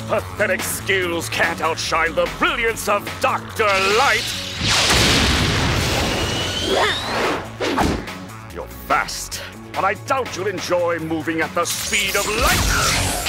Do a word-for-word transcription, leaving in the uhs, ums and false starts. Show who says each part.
Speaker 1: pathetic skills can't outshine the brilliance of Doctor Light. You're fast, but I doubt you'll enjoy moving at the speed of light.